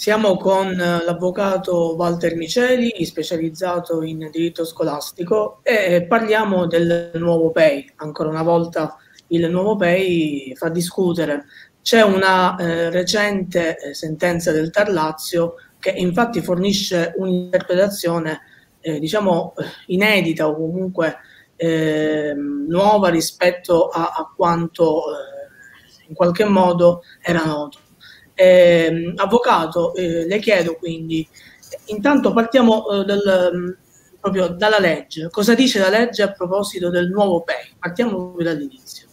Siamo con l'avvocato Walter Miceli, specializzato in diritto scolastico, e parliamo del nuovo PEI. Ancora una volta il nuovo PEI fa discutere. C'è una recente sentenza del TAR Lazio che infatti fornisce un'interpretazione diciamo inedita o comunque nuova rispetto a quanto in qualche modo era noto. Avvocato, le chiedo quindi, intanto partiamo proprio dalla legge. Cosa dice la legge a proposito del nuovo PEI? Partiamo proprio dall'inizio.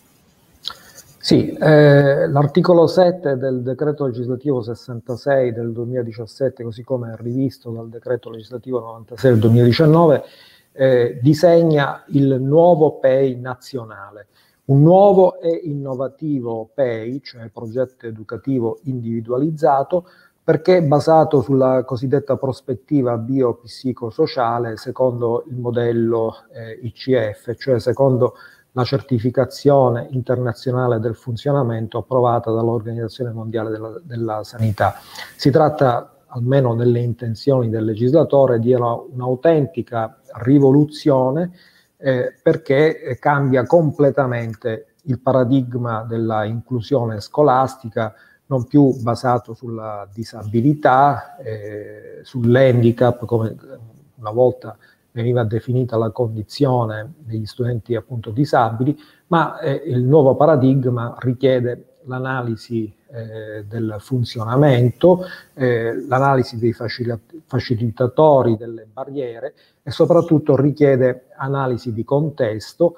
Sì, l'articolo 7 del decreto legislativo 66 del 2017, così come rivisto dal decreto legislativo 96 del 2019, disegna il nuovo PEI nazionale. Un nuovo e innovativo PEI, cioè progetto educativo individualizzato, perché è basato sulla cosiddetta prospettiva biopsicosociale secondo il modello ICF, cioè secondo la certificazione internazionale del funzionamento approvata dall'Organizzazione Mondiale della Sanità. Si tratta, almeno nelle intenzioni del legislatore, di un'autentica rivoluzione perché cambia completamente il paradigma della inclusione scolastica, non più basato sulla disabilità, sull'handicap, come una volta veniva definita la condizione degli studenti appunto disabili, ma il nuovo paradigma richiede l'analisi del funzionamento, l'analisi dei facilitatori delle barriere e soprattutto richiede analisi di contesto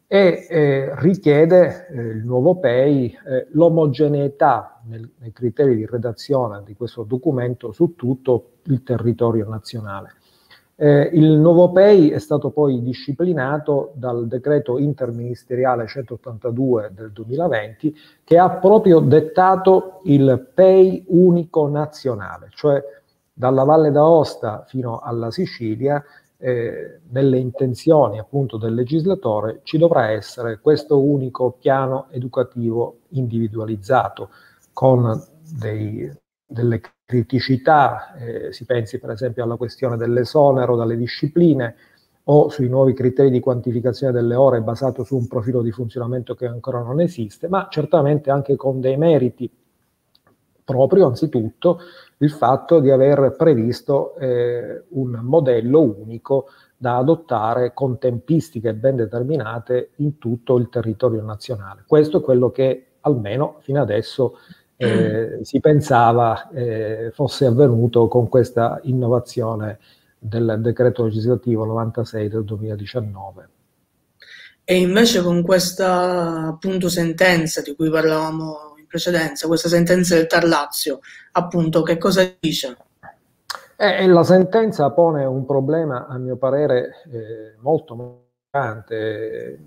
e richiede il nuovo PEI l'omogeneità nei criteri di redazione di questo documento su tutto il territorio nazionale. Il nuovo PEI è stato poi disciplinato dal decreto interministeriale 182 del 2020 che ha proprio dettato il PEI unico nazionale, cioè dalla Valle d'Aosta fino alla Sicilia, nelle intenzioni appunto del legislatore ci dovrà essere questo unico piano educativo individualizzato con delle criticità, si pensi per esempio alla questione dell'esonero dalle discipline o sui nuovi criteri di quantificazione delle ore basato su un profilo di funzionamento che ancora non esiste, ma certamente anche con dei meriti, proprio anzitutto il fatto di aver previsto un modello unico da adottare con tempistiche ben determinate in tutto il territorio nazionale. Questo è quello che almeno fino adesso si pensava fosse avvenuto con questa innovazione del decreto legislativo 96 del 2019. E invece con questa appunto sentenza di cui parlavamo in precedenza, questa sentenza del TAR Lazio, appunto che cosa dice? La sentenza pone un problema, a mio parere, molto importante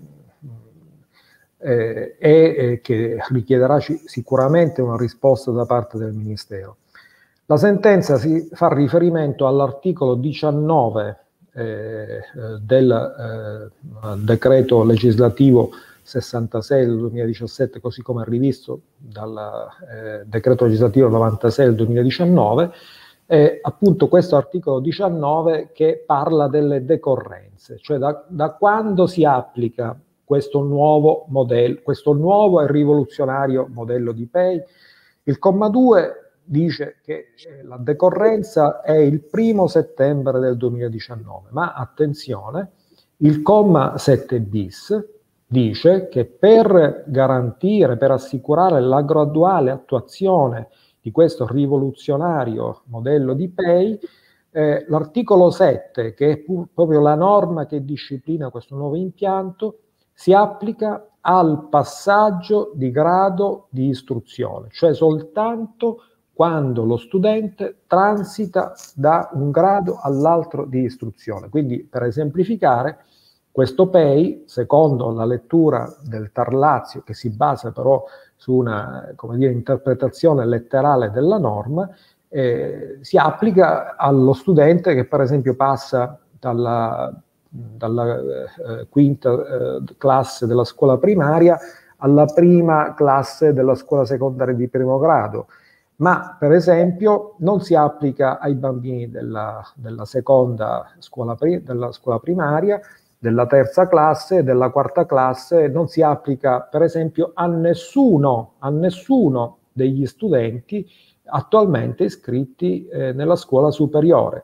e che richiederà sicuramente una risposta da parte del Ministero. La sentenza si fa riferimento all'articolo 19 del decreto legislativo 66 del 2017, così come rivisto dal decreto legislativo 96 del 2019, appunto questo articolo 19 che parla delle decorrenze, cioè da quando si applica questo nuovo modello, questo nuovo e rivoluzionario modello di PEI. Il comma 2 dice che la decorrenza è il 1° settembre del 2019, ma attenzione, il comma 7 bis dice che per garantire, per assicurare la graduale attuazione di questo rivoluzionario modello di PEI, l'articolo 7, che è proprio la norma che disciplina questo nuovo impianto, si applica al passaggio di grado di istruzione, cioè soltanto quando lo studente transita da un grado all'altro di istruzione. Quindi, per esemplificare, questo PEI, secondo la lettura del TAR Lazio, che si basa però su una, come dire, interpretazione letterale della norma, si applica allo studente che per esempio passa dalla quinta classe della scuola primaria alla prima classe della scuola secondaria di primo grado, ma per esempio non si applica ai bambini della seconda scuola, della scuola primaria, della terza classe, della quarta classe, non si applica per esempio a nessuno degli studenti attualmente iscritti nella scuola superiore.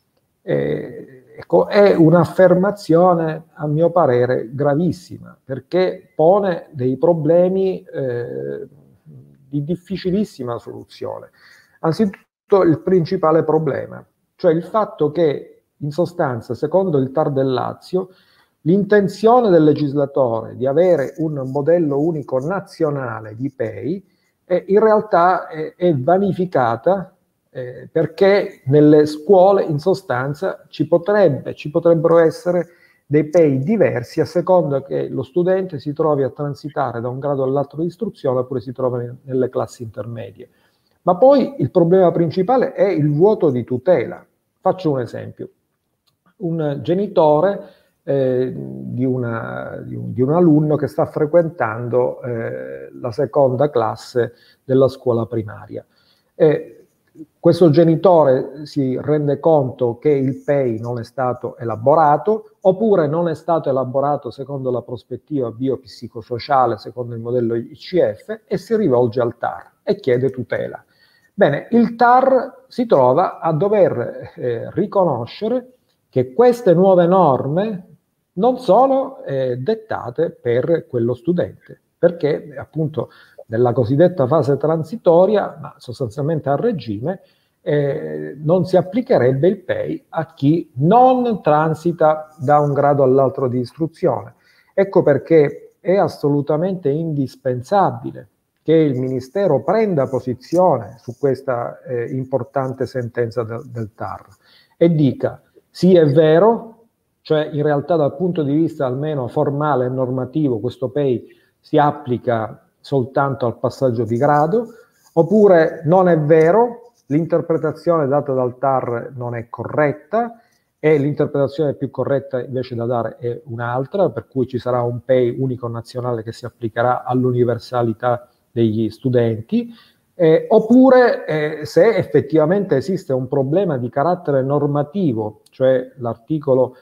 Ecco, è un'affermazione, a mio parere, gravissima, perché pone dei problemi di difficilissima soluzione. Anzitutto il principale problema, cioè il fatto che in sostanza, secondo il TAR del Lazio, l'intenzione del legislatore di avere un modello unico nazionale di PEI in realtà è vanificata perché nelle scuole in sostanza ci potrebbero essere dei PEI diversi a seconda che lo studente si trovi a transitare da un grado all'altro di istruzione oppure si trova nelle classi intermedie. Ma poi il problema principale è il vuoto di tutela. Faccio un esempio. Un genitore di un alunno che sta frequentando la seconda classe della scuola primaria. Questo genitore si rende conto che il PEI non è stato elaborato, oppure non è stato elaborato secondo la prospettiva biopsicosociale, secondo il modello ICF, e si rivolge al TAR e chiede tutela. Bene, il TAR si trova a dover riconoscere che queste nuove norme non sono dettate per quello studente, perché appunto nella cosiddetta fase transitoria, ma sostanzialmente a regime, non si applicherebbe il PEI a chi non transita da un grado all'altro di istruzione. Ecco perché è assolutamente indispensabile che il Ministero prenda posizione su questa importante sentenza del TAR e dica: sì, è vero, cioè in realtà dal punto di vista almeno formale e normativo questo PEI si applica soltanto al passaggio di grado, oppure non è vero, l'interpretazione data dal TAR non è corretta e l'interpretazione più corretta invece da dare è un'altra, per cui ci sarà un PEI unico nazionale che si applicherà all'universalità degli studenti, oppure se effettivamente esiste un problema di carattere normativo, cioè l'articolo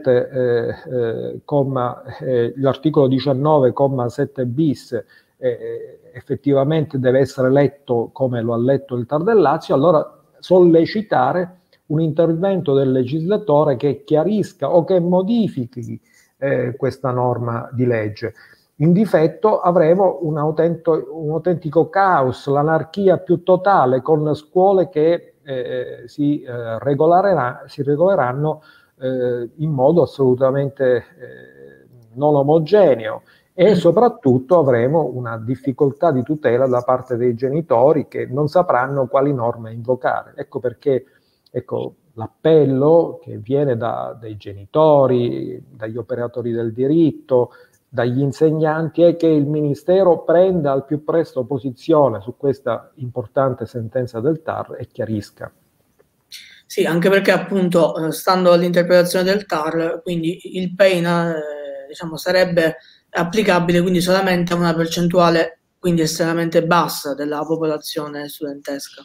19,7 bis effettivamente deve essere letto come lo ha letto il TAR del Lazio, allora sollecitare un intervento del legislatore che chiarisca o che modifichi questa norma di legge. In difetto avremo un autentico caos, l'anarchia più totale, con scuole che si regoleranno in modo assolutamente non omogeneo, e soprattutto avremo una difficoltà di tutela da parte dei genitori che non sapranno quali norme invocare. Ecco perché l'appello che viene dai genitori, dagli operatori del diritto, dagli insegnanti è che il Ministero prenda al più presto posizione su questa importante sentenza del TAR e chiarisca. Sì, anche perché appunto, stando all'interpretazione del TAR, quindi il PEI diciamo, sarebbe applicabile quindi solamente a una percentuale quindi estremamente bassa della popolazione studentesca.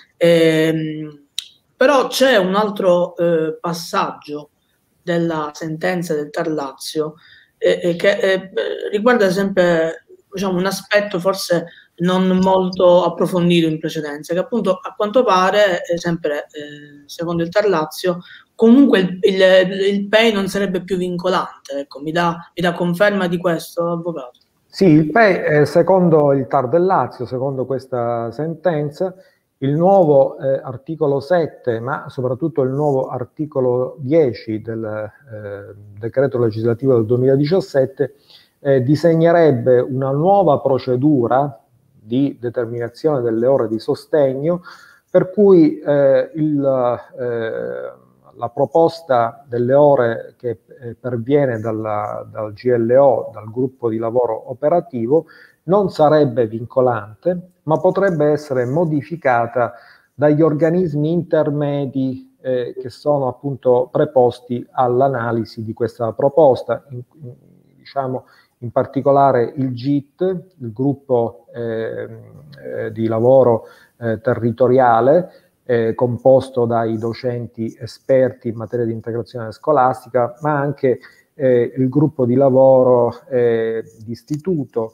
Però c'è un altro passaggio della sentenza del TAR Lazio che riguarda sempre, diciamo, un aspetto forse non molto approfondito in precedenza, che appunto a quanto pare, sempre secondo il TAR Lazio, comunque il PEI non sarebbe più vincolante. Ecco, mi dà conferma di questo, avvocato? Sì, il PEI, secondo il TAR del Lazio, secondo questa sentenza, il nuovo articolo 7, ma soprattutto il nuovo articolo 10 del decreto legislativo del 2017, disegnerebbe una nuova procedura di determinazione delle ore di sostegno, per cui la proposta delle ore che perviene dal GLO, dal gruppo di lavoro operativo, non sarebbe vincolante, ma potrebbe essere modificata dagli organismi intermedi che sono appunto preposti all'analisi di questa proposta, diciamo in particolare il GIT, il gruppo di lavoro territoriale, composto dai docenti esperti in materia di integrazione scolastica, ma anche il gruppo di lavoro di istituto.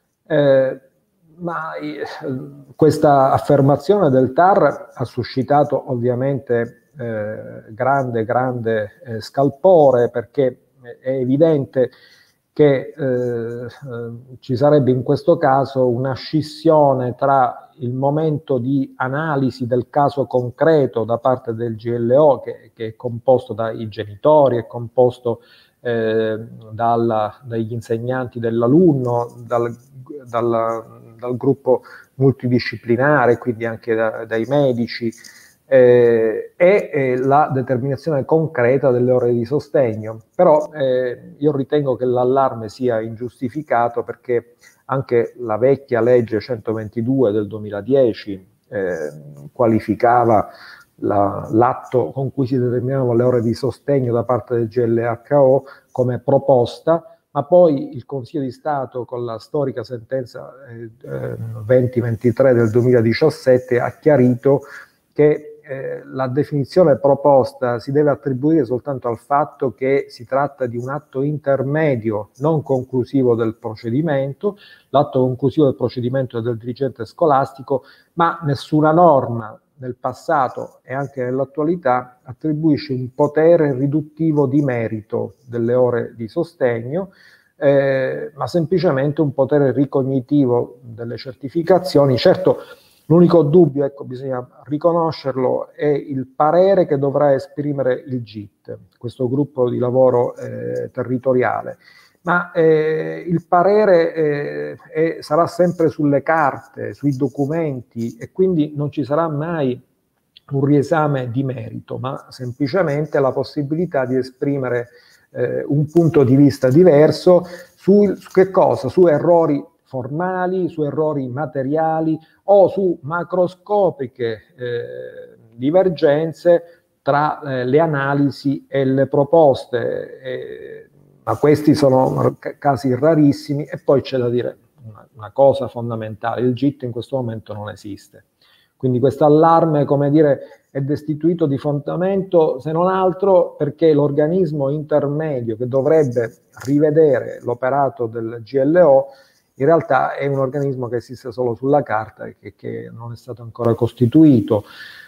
Questa affermazione del TAR ha suscitato ovviamente grande scalpore, perché è evidente che ci sarebbe in questo caso una scissione tra il momento di analisi del caso concreto da parte del GLO, che è composto dai genitori, è composto dagli insegnanti dell'alunno, dal gruppo multidisciplinare, quindi anche dai medici, e la determinazione concreta delle ore di sostegno. Però io ritengo che l'allarme sia ingiustificato, perché anche la vecchia legge 122 del 2010 qualificava l'atto con cui si determinavano le ore di sostegno da parte del GLHO come proposta, ma poi il Consiglio di Stato, con la storica sentenza 2023 del 2017, ha chiarito che la definizione proposta si deve attribuire soltanto al fatto che si tratta di un atto intermedio, non conclusivo del procedimento. L'atto conclusivo del procedimento è del dirigente scolastico, ma nessuna norma nel passato e anche nell'attualità attribuisce un potere riduttivo di merito delle ore di sostegno, ma semplicemente un potere ricognitivo delle certificazioni. Certo, l'unico dubbio, ecco, bisogna riconoscerlo, è il parere che dovrà esprimere il GIT, questo gruppo di lavoro territoriale. Ma il parere sarà sempre sulle carte, sui documenti, e quindi non ci sarà mai un riesame di merito, ma semplicemente la possibilità di esprimere un punto di vista diverso su che cosa? Su errori formali, su errori materiali o su macroscopiche divergenze tra le analisi e le proposte. Ma questi sono casi rarissimi. E poi c'è da dire una cosa fondamentale: il GIT in questo momento non esiste. Quindi questo allarme, come dire, è destituito di fondamento, se non altro perché l'organismo intermedio che dovrebbe rivedere l'operato del GLO in realtà è un organismo che esiste solo sulla carta e che non è stato ancora costituito.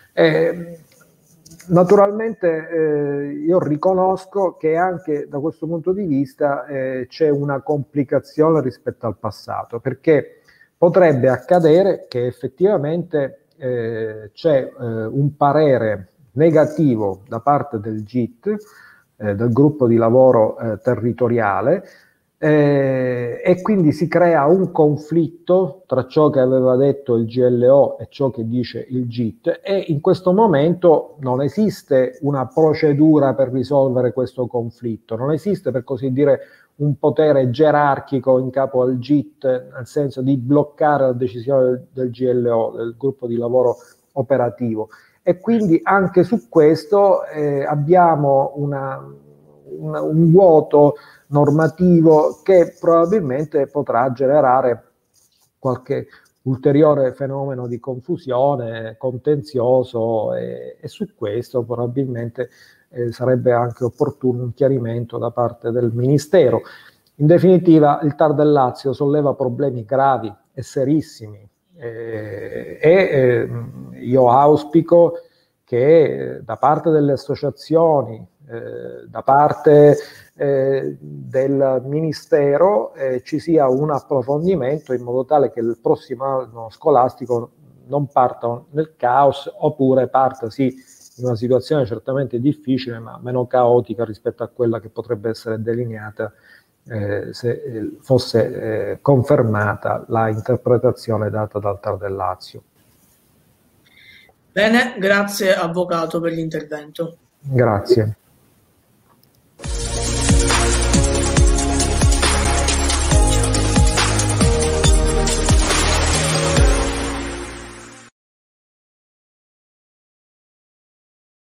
Naturalmente io riconosco che anche da questo punto di vista c'è una complicazione rispetto al passato, perché potrebbe accadere che effettivamente c'è un parere negativo da parte del GIT, del gruppo di lavoro territoriale, e quindi si crea un conflitto tra ciò che aveva detto il GLO e ciò che dice il GIT, e in questo momento non esiste una procedura per risolvere questo conflitto, non esiste, per così dire, un potere gerarchico in capo al GIT, nel senso di bloccare la decisione del GLO, del gruppo di lavoro operativo. E quindi anche su questo abbiamo un vuoto normativo che probabilmente potrà generare qualche ulteriore fenomeno di confusione, contenzioso, e su questo probabilmente sarebbe anche opportuno un chiarimento da parte del Ministero. In definitiva, il TAR del Lazio solleva problemi gravi e serissimi, io auspico che da parte delle associazioni, da parte del Ministero ci sia un approfondimento, in modo tale che il prossimo anno scolastico non parta nel caos, oppure parta sì in una situazione certamente difficile, ma meno caotica rispetto a quella che potrebbe essere delineata se fosse confermata la interpretazione data dal TAR del Lazio. Bene, grazie Avvocato per l'intervento. Grazie.